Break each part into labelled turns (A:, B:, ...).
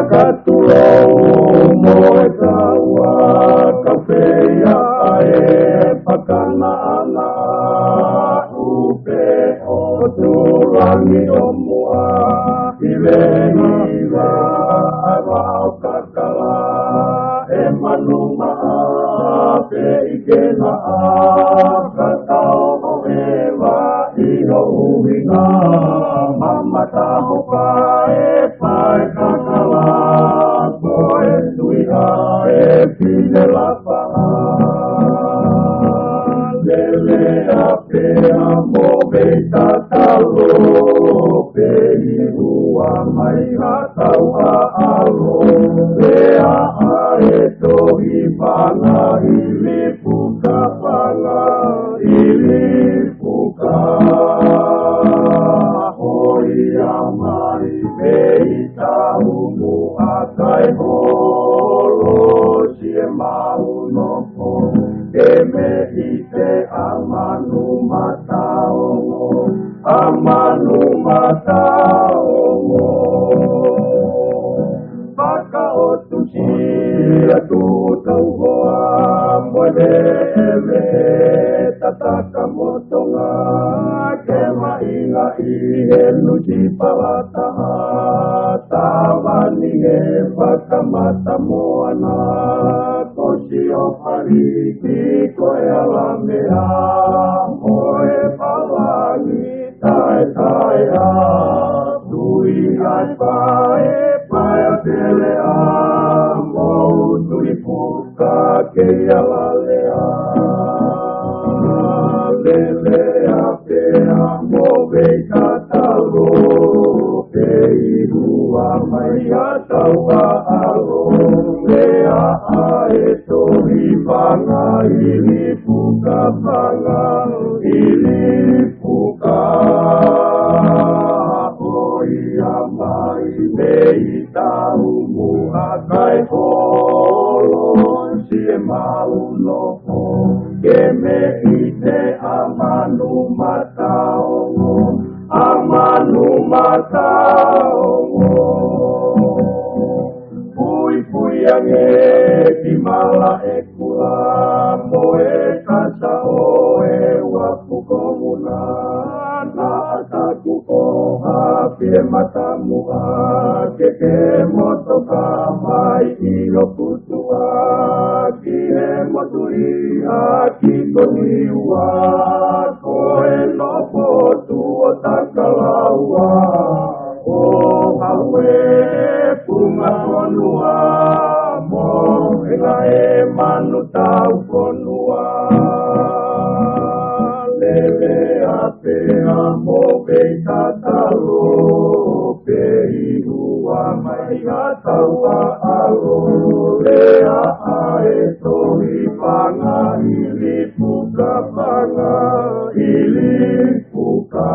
A: Kakatulou moe kaua kawhea e pakanaanga upe o turangi o mua iwehiwa awau kakala e manuma pe ikena katau o ewa iho uhinga mamataho pae pae kakala koe tuiha e pine lapa lele apea mo beita talo pe ihua mai hatau alo lea ae tohi panga ili puka panga ili puka mai beita umu akai holo sie mau nopo ke me ite amanu mataongo baka otu sia tu tau hoa moe me tataka motonga ke mainga i helu di palataha tawani e pakamata moana kosi o pariki koe alamea moe palangi tae tae a tui ai pae pae a tele a mou tui puka ke alalea lele a pea mo beita talo pe ihua mai atau alo lea ae tohi panga ili puka panga ili puka oia mai beita umu akai holo sie mau nopo ke me ite amanu mataongo pui pui ange ki mala e kula moe kasa oe wapu komuna na ataku oha pie matamu a keke motoka mai ilo putua ki he moturi a ki koniua koe lopo tuo takalaua o haue punga konua mo ega e manu tau konua lele apea mo beita talo pe ihua mai atau alo lea ae tohi panga ili puka panga ili puka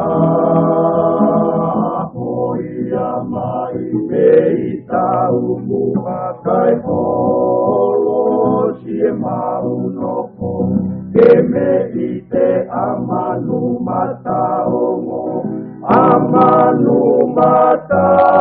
A: hoia mai beita umu akai holo sie mau nopo ke me ite amanu mataongo amanu mataongo